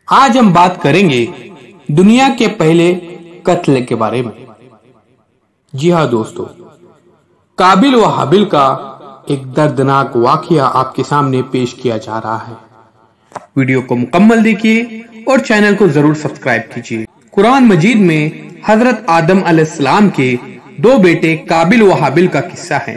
آج ہم بات کریں گے دنیا کے پہلے قتل کے بارے میں۔ جی ہاں دوستو، قابل و حابل کا ایک دردناک واقعہ آپ کے سامنے پیش کیا جا رہا ہے۔ ویڈیو کو مکمل دیکھیے اور چینل کو ضرور سبسکرائب کیجیے۔ قرآن مجید میں حضرت آدم علیہ السلام کے دو بیٹے قابل و حابل کا قصہ ہے۔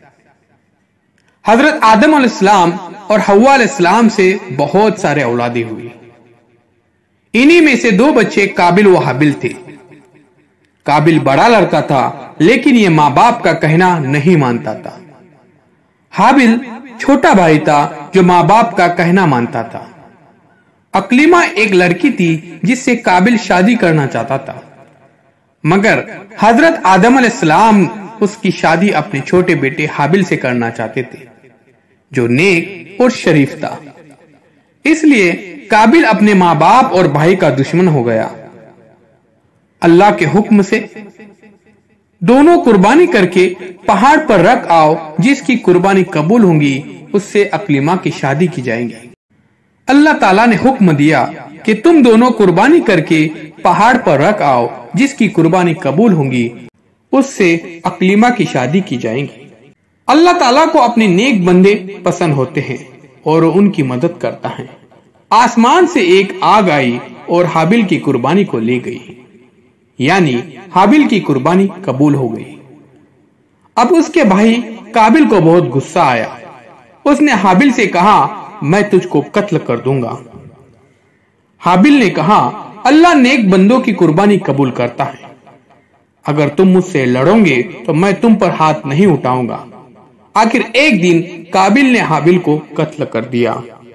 حضرت آدم علیہ السلام اور حوا علیہ السلام سے بہت سارے اولادیں ہوئی۔ انہی میں سے دو بچے قابل و حابل تھے۔ قابل بڑا لڑکا تھا لیکن یہ ماں باپ کا کہنا نہیں مانتا تھا۔ حابل چھوٹا بھائی تھا جو ماں باپ کا کہنا مانتا تھا۔ اقلیمہ ایک لڑکی تھی جس سے قابل شادی کرنا چاہتا تھا، مگر حضرت آدم علیہ السلام اس کی شادی اپنے چھوٹے بیٹے حابل سے کرنا چاہتے تھے جو نیک اور شریف تھا۔ اس لیے قابل اپنے ماں باپ اور بھائی کا دشمن ہو گیا۔ اللہ کے حکم سے دونوں قربانی کر کے پہاڑ پر رکھ آؤ، جس کی قربانی قبول ہوں گی اس سے اقلیمہ کی شادی کی جائے گی۔ اللہ تعالیٰ نے حکم دیا کہ تم دونوں قربانی کر کے پہاڑ پر رکھ آؤ، جس کی قربانی قبول ہوں گی اس سے اقلیمہ کی شادی کی جائے گی۔ اللہ تعالیٰ کو اپنے نیک بندے پسند ہوتے ہیں اور ان کی مدد کرتا ہے۔ آسمان سے ایک آگ آئی اور حابل کی قربانی کو لے گئی، یعنی حابل کی قربانی قبول ہو گئی۔ اب اس کے بھائی قابل کو بہت غصہ آیا۔ اس نے حابل سے کہا، میں تجھ کو قتل کر دوں گا۔ حابل نے کہا، اللہ نیک بندوں کی قربانی قبول کرتا ہے، اگر تم مجھ سے لڑو گے تو میں تم پر ہاتھ نہیں اٹھاؤں گا۔ آخر ایک دن قابل نے حابل کو قتل کر دیا۔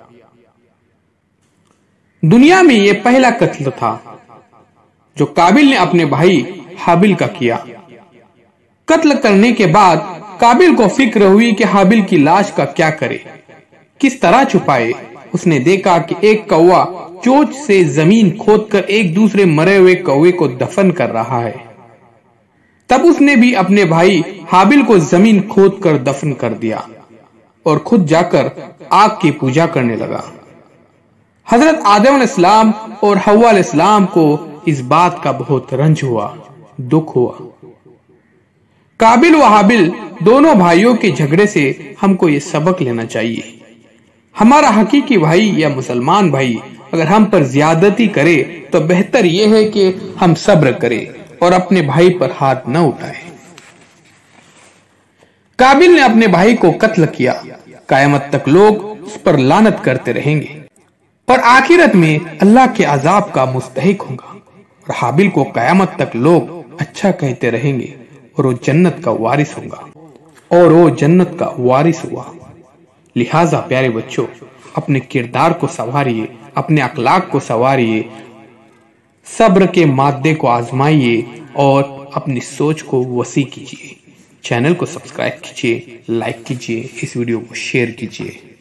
دنیا میں یہ پہلا قتل تھا جو قابل نے اپنے بھائی حابل کا کیا۔ قتل کرنے کے بعد قابل کو فکر ہوئی کہ حابل کی لاش کا کیا کرے، کس طرح چھپائے۔ اس نے دیکھا کہ ایک کوا چوچ سے زمین کھود کر ایک دوسرے مرے ہوئے کوے کو دفن کر رہا ہے۔ تب اس نے بھی اپنے بھائی حابل کو زمین کھود کر دفن کر دیا اور خود جا کر آگ کی پوجا کرنے لگا۔ حضرت آدم علیہ السلام اور حوا علیہ السلام کو اس بات کا بہت رنج ہوا، دکھ ہوا۔ قابل و حابل دونوں بھائیوں کے جھگڑے سے ہم کو یہ سبق لینا چاہیے۔ ہمارا حقیقی بھائی یا مسلمان بھائی اگر ہم پر زیادتی کرے تو بہتر یہ ہے کہ ہم صبر کریں اور اپنے بھائی پر ہاتھ نہ اٹھائیں۔ قابل نے اپنے بھائی کو قتل کیا، قیامت تک لوگ اس پر لعنت کرتے رہیں گے، پر آخرت میں اللہ کے عذاب کا مستحق ہوگا، اور حابل کو قیامت تک لوگ اچھا کہتے رہیں گے اور وہ جنت کا وارث ہوگا، اور وہ جنت کا وارث ہوا۔ لہٰذا پیارے بچوں، اپنے کردار کو سنواریے، اپنے اخلاق کو سنواریے، صبر کے مادے کو آزمائیے اور اپنی سوچ کو وسیع کیجیے۔ چینل کو سبسکرائب کیجیے، لائک کیجیے، اس ویڈیو کو شیئر کیجیے۔